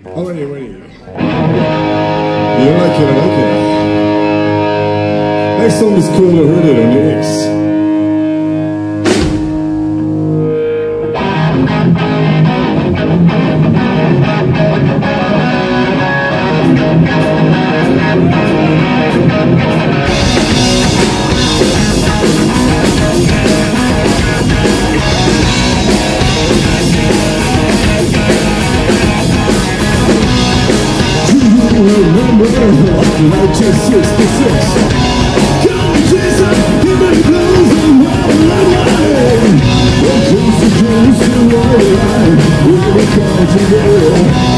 Oh, wait. You like it, I like it. Next song is called I Heard It on the X. Remember 1966. Come Jason, he made clothes and wild line. Close to close to our line. We were coming together.